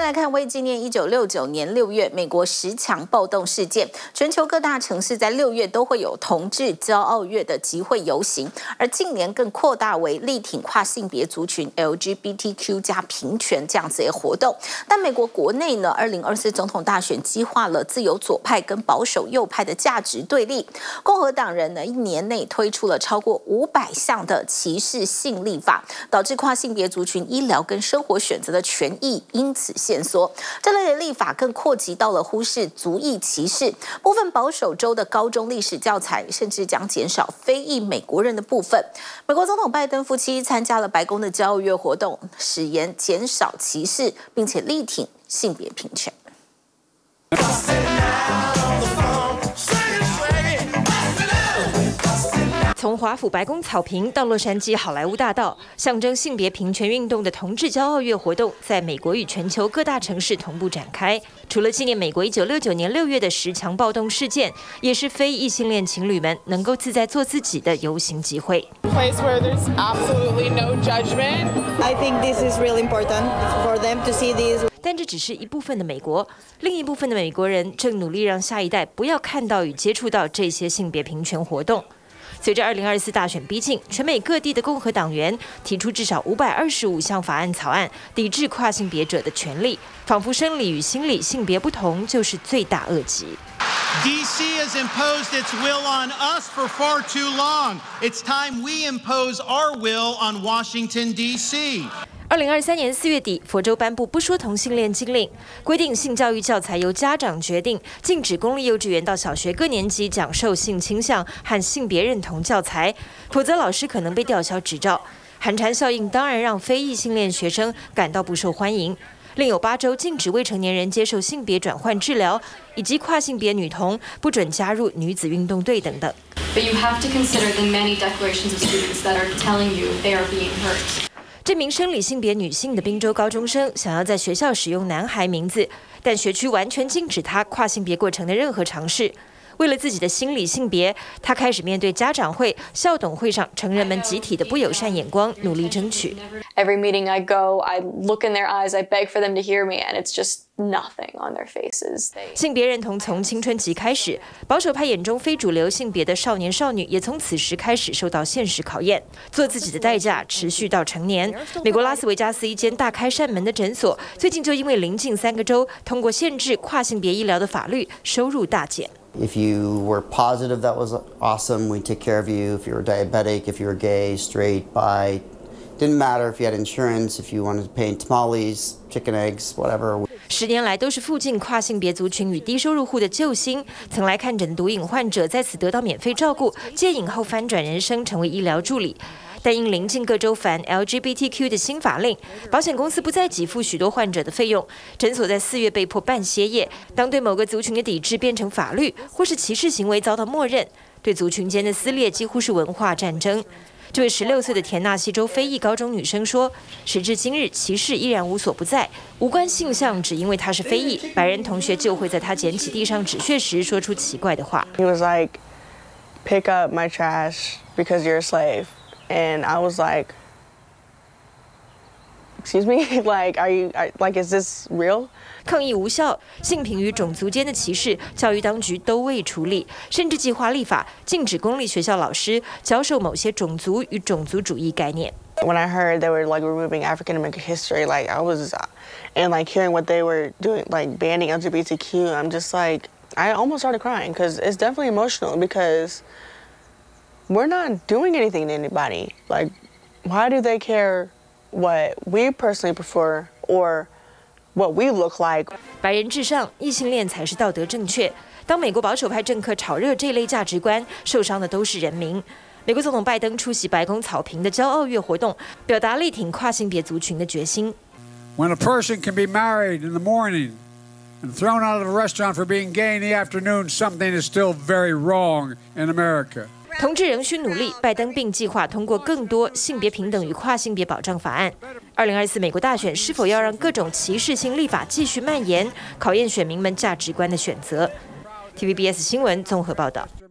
来看，为纪念1969年6月美国10强暴动事件，全球各大城市在6月都会有同志骄傲月的集会游行，而近年更扩大为力挺跨性别族群 LGBTQ 加平权这样子的活动。但美国国内呢，2024总统大选激化了自由左派跟保守右派的价值对立。共和党人呢，1年内推出了超过500项的歧视性立法，导致跨性别族群医疗跟生活选择的权益因此限缩。这类的立法更扩及到了忽视族裔歧视，部分保守州的高中历史教材甚至将减少非裔美国人的部分。美国总统拜登夫妻参加了白宫的骄傲月活动，誓言减少歧视，并且力挺性别平权。 从华府白宫草坪到洛杉矶好莱坞大道，象征性别平权运动的同志骄傲月活动，在美国与全球各大城市同步展开。除了纪念美国1969年6月的10强暴动事件，也是非异性恋情侣们能够自在做自己的游行集会。 Place where there's absolutely no judgment. I think this is really important for them to see this. 但这只是一部分的美国，另一部分的美国人正努力让下一代不要看到与接触到这些性别平权活动。随着2024大选逼近，全美各地的共和党员提出至少525项法案草案，抵制跨性别者的权利，仿佛生理与心理性别不同就是罪大恶极。 DC has imposed its will on us for far too long. It's time we impose our will on Washington, D.C. 2023年4月底，佛州颁布不说同性恋禁令，规定性教育教材由家长决定，禁止公立幼稚园到小学各年级讲授性倾向和性别认同教材，否则老师可能被吊销执照。寒蝉效应当然让非异性恋学生感到不受欢迎。另有8州禁止未成年人接受性别转换治疗，以及跨性别女童不准加入女子运动队等等。 But you have to consider the many declarations of students that are telling you they are being hurt. 这名生理性别女性的宾州高中生想要在学校使用男孩名字，但学区完全禁止她跨性别过程的任何尝试。为了自己的心理性别，她开始面对家长会、校董会上成人们集体的不友善眼光，努力争取。 Every meeting I go, I look in their eyes, I beg for them to hear me, and it's just nothing on their faces. 性别认同从青春期开始，保守派眼中非主流性别的少年少女也从此时开始受到现实考验，做自己的代价持续到成年。美国拉斯维加斯一间大开扇门的诊所，最近就因为邻近3个州通过限制跨性别医疗的法律，收入大减。 If you were positive, that was awesome. We'd take care of you. If you were diabetic, if you were gay, straight, bi, didn't matter if you had insurance, if you wanted to pay in tamales, chicken eggs, whatever. 10年来都是附近跨性别族群与低收入户的救星。曾来看诊的毒瘾患者在此得到免费照顾，戒瘾后翻转人生，成为医疗助理。但因邻近各州反 LGBTQ 的新法令，保险公司不再给付许多患者的费用，诊所在4月被迫半歇业。当对某个族群的抵制变成法律，或是歧视行为遭到默认，对族群间的撕裂几乎是文化战争。这位16岁的田纳西州非裔高中女生说：“时至今日，歧视依然无所不在，无关性向，只因为她是非裔，白人同学就会在她捡起地上纸屑时说出奇怪的话。” He was like, "Pick up my trash because you're a slave." And I was like, "Excuse me? Like, is this real?" 抗议无效，性平与种族间的歧视，教育当局都未处理，甚至计划立法禁止公立学校老师教授某些种族与种族主义概念。 When I heard they were like removing African American history, like I was, and like hearing what they were doing, like banning LGBTQ, I'm just like, I almost started crying because it's definitely emotional because we're not doing anything to anybody. Like, why do they care what we personally prefer or what we look like? 白人至上，异性恋才是道德正确。当美国保守派政客炒热这类价值观，受伤的都是人民。美国总统拜登出席白宫草坪的骄傲月活动，表达力挺跨性别族群的决心。 When a person can be married in the morning and thrown out of a restaurant for being gay in the afternoon, something is still very wrong in America. 同志仍需努力，拜登并计划通过更多性别平等与跨性别保障法案。2024美国大选是否要让各种歧视性立法继续蔓延，考验选民们价值观的选择。TVBS 新闻综合报道。